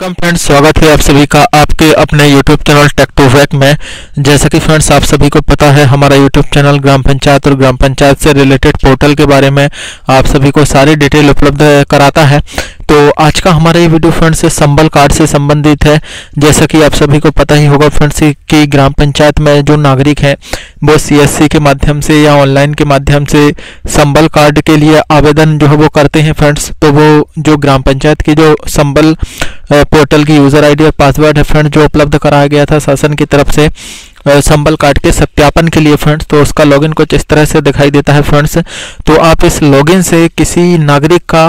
Welcome friends, स्वागत है आप सभी का आपके अपने यूट्यूब चैनल टेक टू वैक में। जैसा कि फ्रेंड्स आप सभी को पता है, हमारा यूट्यूब चैनल ग्राम पंचायत और ग्राम पंचायत से रिलेटेड पोर्टल के बारे में आप सभी को सारी डिटेल उपलब्ध कराता है। तो आज का हमारा ये वीडियो फ्रेंड्स संबल कार्ड से संबंधित है। जैसा कि आप सभी को पता ही होगा फ्रेंड्स कि ग्राम पंचायत में जो नागरिक हैं वो CSC के माध्यम से या ऑनलाइन के माध्यम से संबल कार्ड के लिए आवेदन जो है वो करते हैं फ्रेंड्स। तो वो जो ग्राम पंचायत की जो संबल पोर्टल की यूज़र आईडी और पासवर्ड है फ्रेंड जो उपलब्ध कराया गया था शासन की तरफ से संबल कार्ड के सत्यापन के लिए फ्रेंड्स, तो उसका लॉगिन कुछ इस तरह से दिखाई देता है फ्रेंड्स। तो आप इस लॉगिन से किसी नागरिक का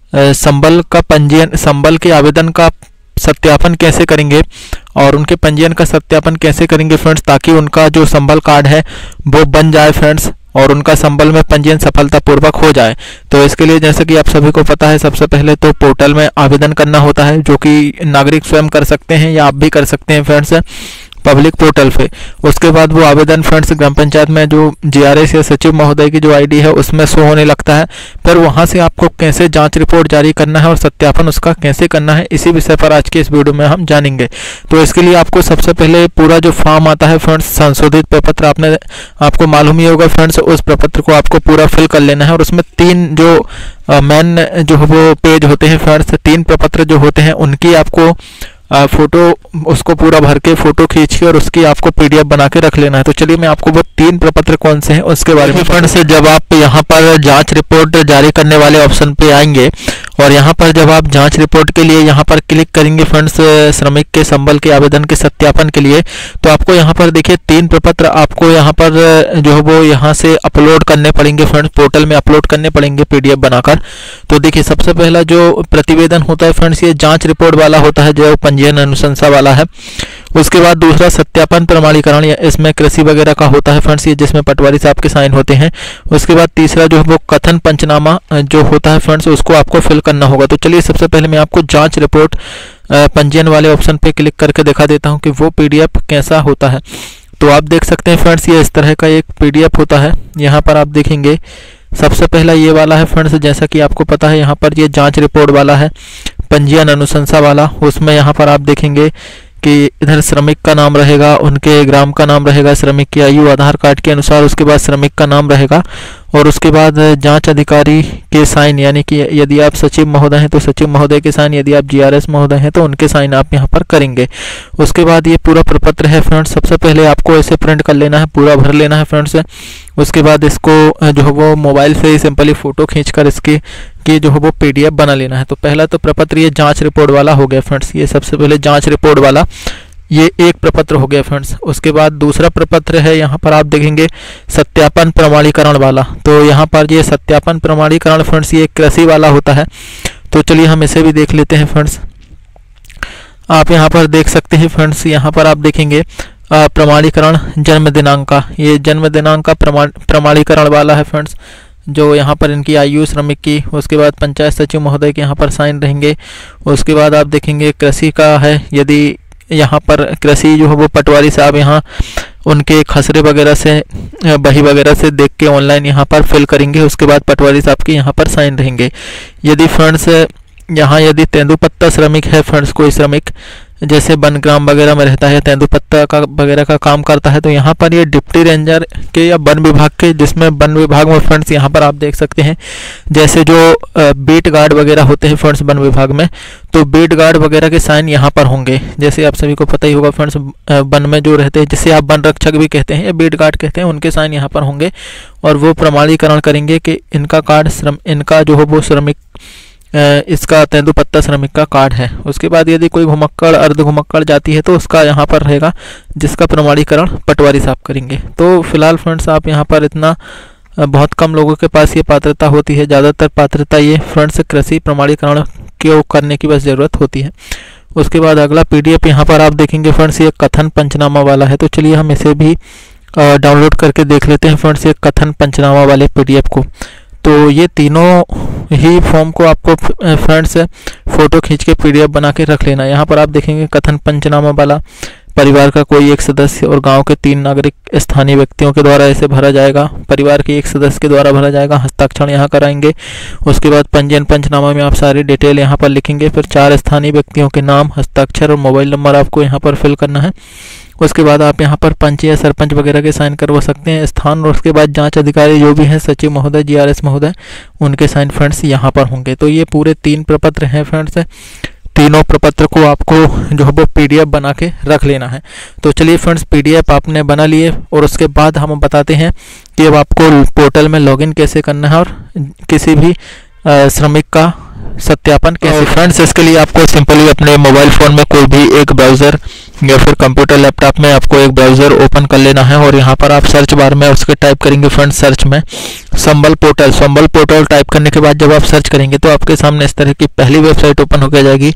संबल का पंजीयन, संबल के आवेदन का सत्यापन कैसे करेंगे और उनके पंजीयन का सत्यापन कैसे करेंगे फ्रेंड्स, ताकि उनका जो संबल कार्ड है वो बन जाए फ्रेंड्स और उनका संबल में पंजीयन सफलतापूर्वक हो जाए। तो इसके लिए जैसे कि आप सभी को पता है, सबसे पहले तो पोर्टल में आवेदन करना होता है, जो कि नागरिक स्वयं कर सकते हैं या आप भी कर सकते हैं फ्रेंड्स पब्लिक पोर्टल पे। उसके बाद वो आवेदन फ्रेंड्स ग्राम पंचायत में जो GRS या सचिव महोदय की जो आईडी है उसमें शो होने लगता है। फिर वहां से आपको कैसे जांच रिपोर्ट जारी करना है और सत्यापन उसका कैसे करना है, इसी विषय पर आज के इस वीडियो में हम जानेंगे। तो इसके लिए आपको सबसे पहले पूरा जो फॉर्म आता है फ्रेंड्स, संशोधित प्रपत्र आपको मालूम ही होगा फ्रेंड्स, उस प्रपत्र को आपको पूरा फिल कर लेना है। और उसमें 3 जो मेन जो वो पेज होते हैं फ्रेंड्स, 3 प्रपत्र जो होते हैं उनकी आपको फोटो उसको पूरा भर के फोटो खींच के और उसकी आपको PDF बना के रख लेना है। तो चलिए मैं आपको वो 3 प्रपत्र कौन से हैं उसके बारे में फ्रेंड्स, जब आप यहाँ पर जांच रिपोर्ट जारी करने वाले ऑप्शन पे आएंगे और यहाँ पर जब आप जांच रिपोर्ट के लिए यहाँ पर क्लिक करेंगे फ्रेंड्स, श्रमिक के संबल के आवेदन के सत्यापन के लिए, तो आपको यहाँ पर देखिए 3 प्रपत्र आपको यहाँ पर जो है वो यहाँ से अपलोड करने पड़ेंगे फ्रेंड्स, पोर्टल में अपलोड करने पड़ेंगे PDF बनाकर। तो देखिए सबसे पहला जो प्रतिवेदन होता है फ्रेंड्स, ये जांच रिपोर्ट वाला होता है जो पंजीयन अनुशंसा वाला है। उसके बाद दूसरा सत्यापन प्रमाणीकरण, इसमें कृषि वगैरह का होता है फ्रेंड्स, ये जिसमें पटवारी साहब के साइन होते हैं। उसके बाद तीसरा जो है वो कथन पंचनामा जो होता है फ्रेंड्स, उसको आपको फिल करना होगा। तो चलिए सबसे पहले मैं आपको जांच रिपोर्ट पंजीयन वाले ऑप्शन पे क्लिक करके दिखा देता हूं कि वो PDF कैसा होता है। तो आप देख सकते हैं फ्रेंड्स, ये इस तरह का एक PDF होता है। यहाँ पर आप देखेंगे सबसे पहला ये वाला है फ्रेंड्स, जैसा कि आपको पता है यहाँ पर ये जांच रिपोर्ट वाला है, पंजीयन अनुशंसा वाला। उसमें यहाँ पर आप देखेंगे कि इधर श्रमिक का नाम रहेगा, उनके ग्राम का नाम रहेगा, श्रमिक की आयु आधार कार्ड के अनुसार, उसके बाद श्रमिक का नाम रहेगा और उसके बाद जांच अधिकारी के साइन, यानी कि यदि आप सचिव महोदय हैं तो सचिव महोदय के साइन, यदि आप GRS महोदय हैं तो उनके साइन आप यहाँ पर करेंगे। उसके बाद ये पूरा प्रपत्र है फ्रेंड्स, सबसे पहले आपको ऐसे प्रिंट कर लेना है, पूरा भर लेना है फ्रेंड्स। उसके बाद इसको जो है वो मोबाइल से ही सिंपली फ़ोटो खींचकर इसकी जो है वो PDF बना लेना है। तो पहला तो प्रपत्र ये जांच रिपोर्ट वाला हो गया फ्रेंड्स, ये सबसे पहले जांच रिपोर्ट वाला ये एक प्रपत्र हो गया फ्रेंड्स। उसके बाद दूसरा प्रपत्र है, यहाँ पर आप देखेंगे सत्यापन प्रमाणीकरण वाला। तो यहाँ पर ये सत्यापन प्रमाणीकरण फ्रेंड्स ये कृषि वाला होता है। तो चलिए हम इसे भी देख लेते हैं फ्रेंड्स। आप यहाँ पर देख सकते हैं फ्रेंड्स, यहाँ पर आप देखेंगे प्रमाणीकरण जन्म दिनांक का, ये जन्म दिनांक का प्रमाणीकरण वाला है फ्रेंड्स, जो यहाँ पर इनकी आयु श्रमिक की। उसके बाद पंचायत सचिव महोदय के यहाँ पर साइन रहेंगे। उसके बाद आप देखेंगे कृषि का है, यदि यहाँ पर कृषि जो है वो पटवारी साहब यहाँ उनके खसरे वगैरह से बही वगैरह से देख के ऑनलाइन यहाँ पर फिल करेंगे। उसके बाद पटवारी साहब के यहाँ पर साइन रहेंगे। यदि फ्रेंड्स यहाँ यदि तेंदुपत्ता श्रमिक है फ्रेंड्स, कोई श्रमिक जैसे बनग्राम वगैरह में रहता है, तेंदुपत्ता का वगैरह का काम करता है, तो यहाँ पर ये डिप्टी रेंजर के या वन विभाग के, जिसमें वन विभाग में फ्रेंड्स यहाँ पर आप देख सकते हैं जैसे जो बीट गार्ड वगैरह होते हैं फ्रेंड्स वन विभाग में, तो बीट गार्ड वगैरह के साइन यहाँ पर होंगे। जैसे आप सभी को पता ही होगा फ्रेंड्स, वन में जो रहते हैं जिसे आप वन रक्षक भी कहते हैं या बीट गार्ड कहते हैं, उनके साइन यहाँ पर होंगे और वो प्रमाणीकरण करेंगे कि इनका कार्ड इनका जो है वो श्रमिक इसका तेंदुपत्ता श्रमिक का कार्ड है। उसके बाद यदि कोई घुमक्कड़ अर्ध घुमक्कड़ जाती है तो उसका यहाँ पर रहेगा, जिसका प्रमाणीकरण पटवारी साहब करेंगे। तो फिलहाल फ्रेंड्स आप यहाँ पर इतना बहुत कम लोगों के पास ये पात्रता होती है, ज़्यादातर पात्रता ये फ्रेंड्स कृषि प्रमाणीकरण को करने की बस ज़रूरत होती है। उसके बाद अगला PDF यहाँ पर आप देखेंगे फ्रेंड्स, ये कथन पंचनामा वाला है। तो चलिए हम इसे भी डाउनलोड करके देख लेते हैं फ्रेंड्स, ये कथन पंचनामा वाले PDF को। तो ये तीनों ही फॉर्म को आपको फ्रेंड्स फ़ोटो खींच के PDF बना के रख लेना है। यहाँ पर आप देखेंगे कथन पंचनामा वाला परिवार का कोई एक सदस्य और गांव के 3 नागरिक स्थानीय व्यक्तियों के द्वारा इसे भरा जाएगा। परिवार के एक सदस्य के द्वारा भरा जाएगा, हस्ताक्षर यहाँ कराएंगे। उसके बाद पंजीयन पंचनामा में आप सारी डिटेल यहाँ पर लिखेंगे। फिर 4 स्थानीय व्यक्तियों के नाम, हस्ताक्षर और मोबाइल नंबर आपको यहाँ पर फिल करना है। उसके बाद आप यहाँ पर पंच या सरपंच वगैरह के साइन करवा सकते हैं स्थान। और उसके बाद जांच अधिकारी जो भी हैं, सचिव महोदय, GRS महोदय, उनके साइन फ्रेंड्स यहाँ पर होंगे। तो ये पूरे 3 प्रपत्र हैं फ्रेंड्स। तीनों प्रपत्र को आपको जो है वो PDF बना के रख लेना है। तो चलिए फ्रेंड्स, PDF आपने बना लिए और उसके बाद हम बताते हैं कि अब आपको पोर्टल में लॉगिन कैसे करना है और किसी भी श्रमिक का सत्यापन कैसे। फ्रेंड्स, इसके लिए आपको सिंपली अपने मोबाइल फ़ोन में कोई भी एक ब्राउज़र या फिर कंप्यूटर लैपटॉप में आपको एक ब्राउज़र ओपन कर लेना है और यहाँ पर आप सर्च बार में उसके टाइप करेंगे फ्रेंड्स, सर्च में संबल पोर्टल टाइप करने के बाद जब आप सर्च करेंगे तो आपके सामने इस तरह की पहली वेबसाइट ओपन होकर जाएगी,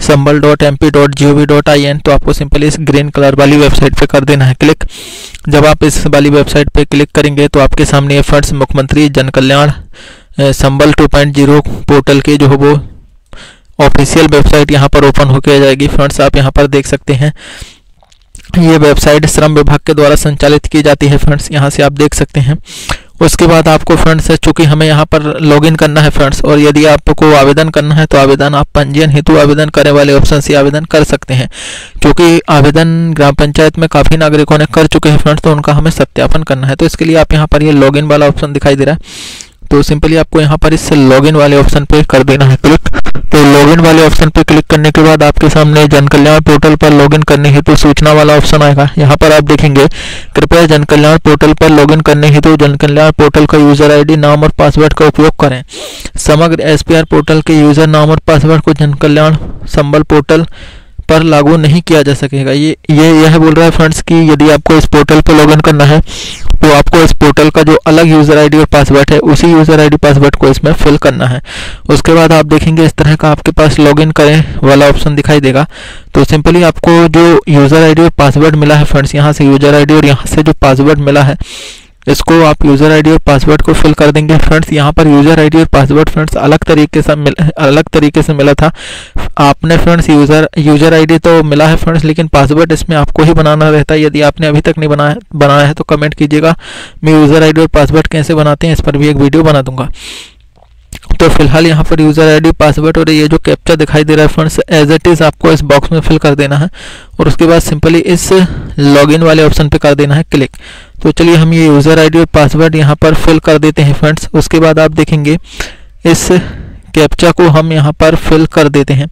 sambal.mp.gov.in। तो आपको सिंपली इस ग्रीन कलर वाली वेबसाइट पे कर देना है क्लिक। जब आप इस वाली वेबसाइट पे क्लिक करेंगे तो आपके सामने ये फ्रेंड्स मुख्यमंत्री जन कल्याण संबल 2.0 पोर्टल की जो है वो ऑफिशियल वेबसाइट यहाँ पर ओपन होकर आ जाएगी। फ्रेंड्स, आप यहाँ पर देख सकते हैं ये वेबसाइट श्रम विभाग के द्वारा संचालित की जाती है। फ्रेंड्स, यहाँ से आप देख सकते हैं। उसके बाद आपको फ्रेंड्स, चूँकि हमें यहाँ पर लॉगिन करना है फ्रेंड्स, और यदि आपको आवेदन करना है तो आवेदन आप पंजीयन हेतु आवेदन करने वाले ऑप्शन से आवेदन कर सकते हैं। क्योंकि आवेदन ग्राम पंचायत में काफ़ी नागरिकों ने कर चुके हैं फ्रेंड्स, तो उनका हमें सत्यापन करना है। तो इसके लिए आप यहाँ पर ये लॉगिन वाला ऑप्शन दिखाई दे रहा है, तो सिंपली आपको यहाँ पर इस लॉगिन वाले ऑप्शन पे कर देना है क्लिक। तो लॉगिन वाले ऑप्शन पे क्लिक करने के बाद आपके सामने जन कल्याण पोर्टल पर लॉगिन करने हेतु सूचना वाला ऑप्शन आएगा। यहाँ पर आप देखेंगे, कृपया जन कल्याण पोर्टल पर लॉगिन करने हेतु जन कल्याण पोर्टल का यूजर ID, नाम और पासवर्ड का उपयोग करें। समग्र SPR पोर्टल के यूजर नाम और पासवर्ड को जन कल्याण संबल पोर्टल पर लागू नहीं किया जा सकेगा। यह बोल रहा है फ्रेंड्स कि यदि आपको इस पोर्टल पर लॉगिन करना है तो आपको इस पोर्टल का जो अलग यूज़र ID और पासवर्ड है उसी यूज़र ID पासवर्ड को इसमें फिल करना है। उसके बाद आप देखेंगे इस तरह का आपके पास लॉगिन करें वाला ऑप्शन दिखाई देगा। तो सिंपली आपको जो यूज़र ID और पासवर्ड मिला है फ्रेंड्स, यहाँ से यूज़र ID और यहाँ से जो पासवर्ड मिला है, इसको आप यूज़र ID और पासवर्ड को फिल कर देंगे। फ्रेंड्स, यहाँ पर यूज़र ID और पासवर्ड फ्रेंड्स अलग तरीके से मिला था। आपने फ्रेंड्स यूज़र ID तो मिला है फ्रेंड्स, लेकिन पासवर्ड इसमें आपको ही बनाना रहता है। यदि आपने अभी तक नहीं बनाया है तो कमेंट कीजिएगा, मैं यूज़र ID और पासवर्ड कैसे बनाते हैं इस पर भी एक वीडियो बना दूंगा। तो फिलहाल यहाँ पर यूज़र ID, पासवर्ड और ये जो कैप्चा दिखाई दे रहा है फ्रेंड्स, एज इट इज़ आपको इस बॉक्स में फिल कर देना है और उसके बाद सिंपली इस लॉगिन वाले ऑप्शन पे कर देना है क्लिक। तो चलिए हम ये यूज़र ID और पासवर्ड यहाँ पर फिल कर देते हैं फ्रेंड्स। उसके बाद आप देखेंगे इस कैप्चा को हम यहाँ पर फिल कर देते हैं।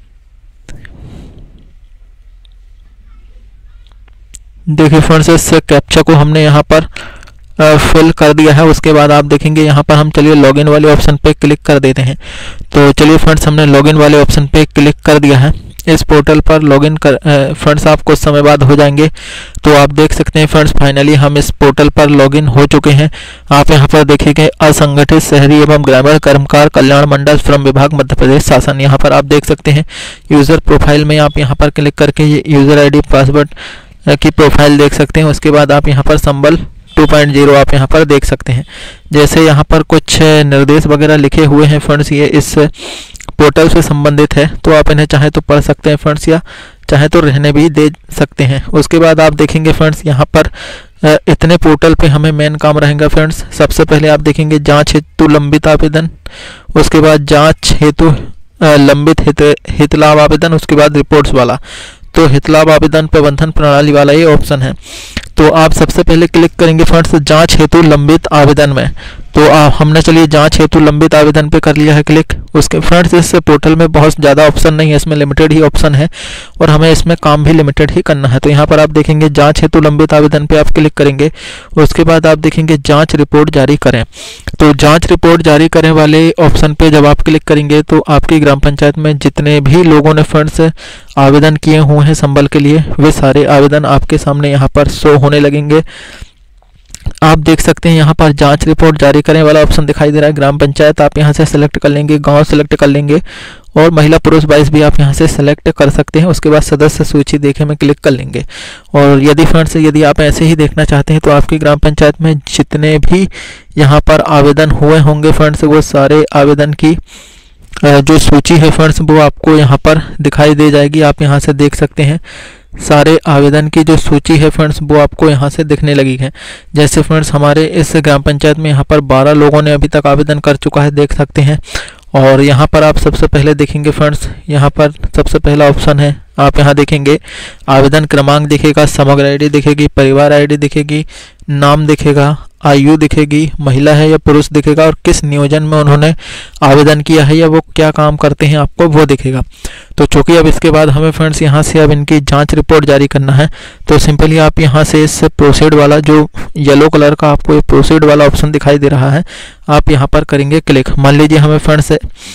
देखिए फ्रेंड्स, इस कैप्चा को हमने यहाँ पर फिल कर दिया है। उसके बाद आप देखेंगे यहाँ पर हम चलिए लॉगिन वाले ऑप्शन पे क्लिक कर देते हैं। तो चलिए फ्रेंड्स, हमने लॉगिन वाले ऑप्शन पे क्लिक कर दिया है। इस पोर्टल पर लॉगिन कर फ्रेंड्स आप कुछ समय बाद हो जाएंगे। तो आप देख सकते हैं फ्रेंड्स, फाइनली हम इस पोर्टल पर लॉगिन हो चुके हैं। आप यहाँ पर देखिए असंगठित शहरी एवं ग्रामीण कर्मकार कल्याण मंडल श्रम विभाग मध्य प्रदेश शासन, यहाँ पर आप देख सकते हैं यूज़र प्रोफाइल में आप यहाँ पर क्लिक करके ये यूज़र ID पासवर्ड की प्रोफाइल देख सकते हैं। उसके बाद आप यहाँ पर संबल 2.0 आप यहाँ पर देख सकते हैं। जैसे यहाँ पर कुछ निर्देश वगैरह लिखे हुए हैं फ्रेंड्स, ये इस पोर्टल से संबंधित है, तो आप इन्हें चाहे तो पढ़ सकते हैं फ्रेंड्स, या चाहे तो रहने भी दे सकते हैं। उसके बाद आप देखेंगे फ्रेंड्स, यहाँ पर इतने पोर्टल पे हमें मेन काम रहेगा फ्रेंड्स। सबसे पहले आप देखेंगे जांच हेतु लंबित आवेदन, उसके बाद जांच हेतु लंबित हित लाभ आवेदन, उसके बाद रिपोर्ट्स वाला। तो हित लाभ आवेदन प्रबंधन प्रणाली वाला ये ऑप्शन है। तो आप सबसे पहले क्लिक करेंगे फ्रेंड्स जांच हेतु लंबित आवेदन में। तो हमने चलिए जांच हेतु लंबित आवेदन पे कर लिया है क्लिक। उसके फ्रेंड्स इस पोर्टल में बहुत ज़्यादा ऑप्शन नहीं है, इसमें लिमिटेड ही ऑप्शन है और हमें इसमें काम भी लिमिटेड ही करना है। तो यहाँ पर आप देखेंगे जांच हेतु लंबित आवेदन पे आप क्लिक करेंगे। उसके बाद आप देखेंगे जांच रिपोर्ट जारी करें। तो जांच रिपोर्ट जारी करें वाले ऑप्शन पे जब आप क्लिक करेंगे तो आपकी ग्राम पंचायत में जितने भी लोगों ने फ्रेंड्स आवेदन किए हुए हैं संबल के लिए, वे सारे आवेदन आपके सामने यहाँ पर शो होने लगेंगे। आप देख सकते हैं यहाँ पर जांच रिपोर्ट जारी करने वाला ऑप्शन दिखाई दे रहा है। ग्राम पंचायत आप यहाँ से सेलेक्ट कर लेंगे, गांव सेलेक्ट कर लेंगे और महिला पुरुष 22 भी आप यहाँ से सेलेक्ट कर सकते हैं। उसके बाद सदस्य सूची देखे में क्लिक कर लेंगे। और यदि फ्रेंड्स यदि आप ऐसे ही देखना चाहते हैं तो आपकी ग्राम पंचायत में जितने भी यहाँ पर आवेदन हुए होंगे फ्रेंड्स, वो सारे आवेदन की जो सूची है फ्रेंड्स वो आपको यहाँ पर दिखाई दे जाएगी। आप यहाँ से देख सकते हैं सारे आवेदन की जो सूची है फ्रेंड्स वो आपको यहाँ से दिखने लगी है। जैसे फ्रेंड्स हमारे इस ग्राम पंचायत में यहाँ पर 12 लोगों ने अभी तक आवेदन कर चुका है, देख सकते हैं। और यहाँ पर आप सबसे पहले देखेंगे फ्रेंड्स, यहाँ पर सबसे पहला ऑप्शन है, आप यहाँ देखेंगे आवेदन क्रमांक दिखेगा, समग्र आईडी दिखेगी, परिवार आईडी दिखेगी, नाम दिखेगा, आयु दिखेगी, महिला है या पुरुष दिखेगा, और किस नियोजन में उन्होंने आवेदन किया है या वो क्या काम करते हैं आपको वो दिखेगा। तो चूंकि अब इसके बाद हमें फ्रेंड्स यहाँ से अब इनकी जांच रिपोर्ट जारी करना है, तो सिंपली आप यहाँ से इस प्रोसीड वाला जो येलो कलर का आपको ये प्रोसीड वाला ऑप्शन दिखाई दे रहा है, आप यहाँ पर करेंगे क्लिक। मान लीजिए हमें फ्रेंड्स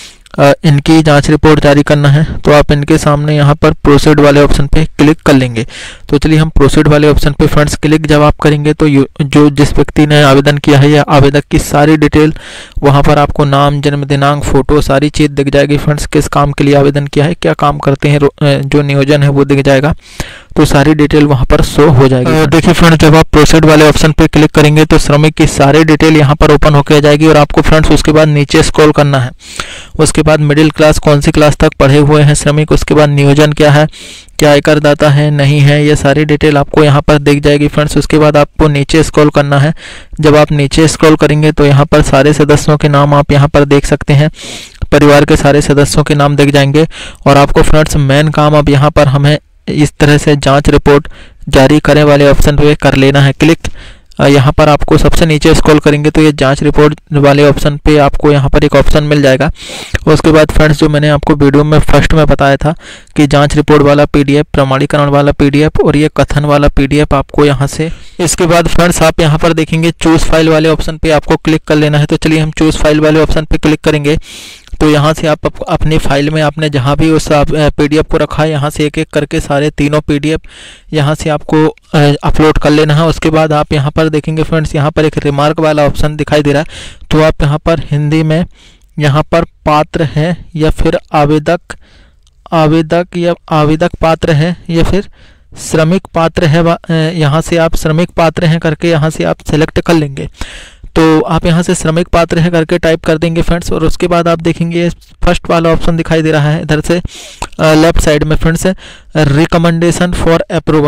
इनकी जांच रिपोर्ट जारी करना है, तो आप इनके सामने यहाँ पर प्रोसीड वाले ऑप्शन पे क्लिक कर लेंगे। तो चलिए हम प्रोसीड वाले ऑप्शन पे फ्रेंड्स क्लिक जब आप करेंगे तो जो जिस व्यक्ति ने आवेदन किया है या आवेदक की सारी डिटेल वहाँ पर आपको नाम, जन्म दिनांक, फोटो, सारी चीज़ दिख जाएगी फ्रेंड्स। किस काम के लिए आवेदन किया है, क्या काम करते हैं, जो नियोजन है वो दिख जाएगा, तो सारी डिटेल वहाँ पर शो हो जाएगी। देखिए फ्रेंड्स जब आप प्रोसीड वाले ऑप्शन पे क्लिक करेंगे तो श्रमिक की सारी डिटेल यहाँ पर ओपन होकर आ जाएगी। और आपको फ्रेंड्स उसके बाद नीचे स्क्रॉल करना है, उसके बाद मिडिल क्लास कौन सी क्लास तक पढ़े हुए हैं श्रमिक, उसके बाद नियोजन क्या है, क्या आयकर दाता है, नहीं है, ये सारी डिटेल आपको यहाँ पर दिख जाएगी फ्रेंड्स। उसके बाद आपको नीचे स्क्रॉल करना है। जब आप नीचे स्क्रॉल करेंगे तो यहाँ पर सारे सदस्यों के नाम आप यहाँ पर देख सकते हैं, परिवार के सारे सदस्यों के नाम दिख जाएंगे। और आपको फ्रेंड्स मेन काम अब यहाँ पर हमें इस तरह से जांच रिपोर्ट जारी करें वाले ऑप्शन पे कर लेना है क्लिक। यहाँ पर आपको सबसे नीचे स्क्रॉल करेंगे तो ये जांच रिपोर्ट वाले ऑप्शन पे आपको यहाँ पर एक ऑप्शन मिल जाएगा। उसके बाद फ्रेंड्स जो मैंने आपको वीडियो में फर्स्ट में बताया था कि जांच रिपोर्ट वाला पीडीएफ, प्रमाणीकरण वाला पीडीएफ और ये कथन वाला पीडीएफ आपको यहाँ से, इसके बाद फ्रेंड्स आप यहाँ पर देखेंगे चूज फाइल वाले ऑप्शन पे आपको क्लिक कर लेना है। तो चलिए हम चूज फाइल वाले ऑप्शन पे क्लिक करेंगे तो यहाँ से आप अपनी फाइल में आपने जहाँ भी उस पीडीएफ को रखा है यहाँ से एक एक करके सारे तीनों पीडीएफ यहाँ से आपको अपलोड कर लेना है। उसके बाद आप यहाँ पर देखेंगे फ्रेंड्स, यहाँ पर एक रिमार्क वाला ऑप्शन दिखाई दे रहा है, तो आप यहाँ पर हिंदी में यहाँ पर पात्र है या फिर आवेदक या आवेदक पात्र है या फिर श्रमिक पात्र है, यहाँ से आप श्रमिक पात्र हैं करके यहाँ से आप सेलेक्ट कर लेंगे। तो आप यहाँ से श्रमिक पात्र है करके टाइप कर देंगे फ्रेंड्स। और उसके बाद आप देखेंगे फर्स्ट वाला ऑप्शन दिखाई दे रहा है इधर से लेफ्ट साइड में फ्रेंड्स, रिकमेंडेशन फॉर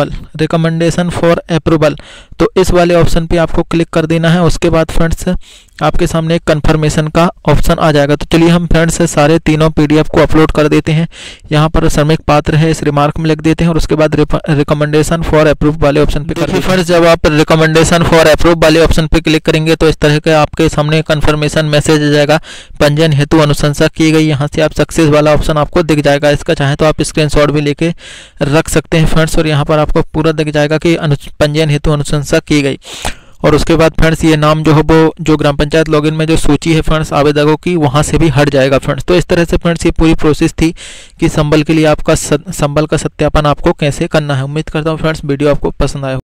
अप्रूवल, तो इस वाले ऑप्शन पे आपको क्लिक कर देना है। उसके बाद फ्रेंड्स आपके सामने एक कन्फर्मेशन का ऑप्शन आ जाएगा। तो चलिए हम फ्रेंड्स सारे तीनों पीडीएफ को अपलोड कर देते हैं। यहाँ पर श्रमिक पात्र है इस रिमार्क में लिख देते हैं और उसके बाद रिकमेंडेशन फॉर अप्रूव वाले ऑप्शन पे कर। फ्रेंड्स जब आप रिकमेंडेशन फॉर अप्रूव वाले ऑप्शन पे क्लिक करेंगे तो इस तरह के आपके सामने कन्फर्मेशन मैसेज आ जाएगा, पंजीयन हेतु अनुशंसा की गई। यहाँ से आप सक्सेस वाला ऑप्शन आपको दिख जाएगा, इसका चाहे तो आप स्क्रीनशॉट भी लेके रख सकते हैं फ्रेंड्स। और यहाँ पर आपको पूरा दिख जाएगा कि पंजीयन हेतु अनुशंसा की गई। और उसके बाद फ्रेंड्स ये नाम जो है वो जो ग्राम पंचायत लॉगिन में जो सूची है फ्रेंड्स आवेदकों की वहाँ से भी हट जाएगा फ्रेंड्स। तो इस तरह से फ्रेंड्स ये पूरी प्रोसेस थी कि संबल के लिए आपका संबल का सत्यापन आपको कैसे करना है। उम्मीद करता हूँ फ्रेंड्स वीडियो आपको पसंद आया।